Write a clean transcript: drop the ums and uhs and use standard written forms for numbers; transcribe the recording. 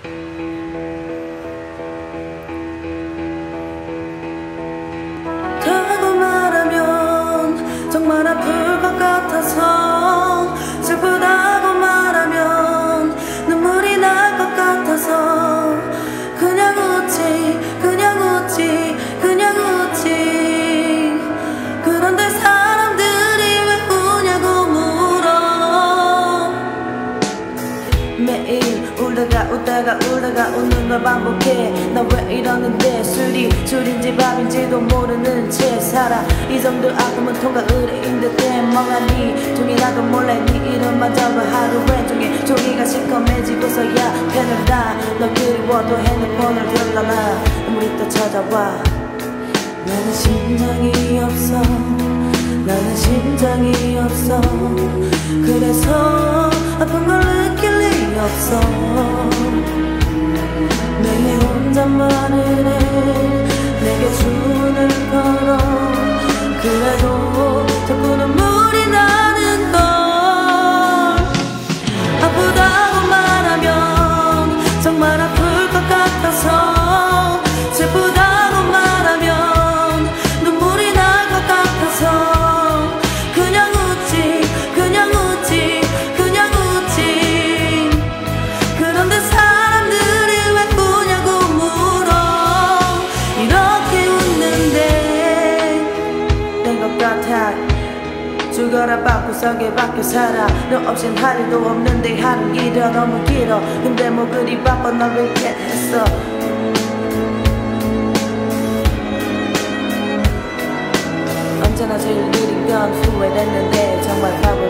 다고 말하면 정말 아플 것 같아서, 슬프다고 말하면 눈물이 날 것 같아서 그냥 웃지 그냥 웃지 그냥 웃지. 그런데 사람들이 왜 우냐고 물어. 매일 울다가 웃다가 울다가 웃는 걸 반복해. 나 왜 이러는데 술인지 밥인지도 모르는 채 살아. 이 정도 아픔은 통과 의뢰인 듯해. 멍하니 종이라도 몰래 네 이름만 적어 하루 왼쪽에 종이가 시커매지고서야 펜을 다. 널 그리워도 핸드폰을 들어놔. 눈물이 또 찾아와. 나는 심장이 없어, 나는 심장이 없어. 그래서 아픈 걸 느낄 리 없어. 매일 혼잣말을 해, 내게 눈을 걸어. 그래도 자꾸 눈물이 나는 걸. 아프다고 말하면 정말 아플 것 같아서, 슬프다고 말하면 눈물이 날 것 같아서 그냥 웃지 그냥 웃지 그냥 웃지. 그런데 사람들이 왜 우냐고 물어. 이렇게 웃는데 된 것 같아. 죽어라 방구석에 박혀 살아. 너 없인 할 일도 없는데 하는 길은 너무 길어. 근데 뭐 그리 바빠 널 왜 이렇게 했어. 언제나 제일 느린 건 후회됐는데 정말 바보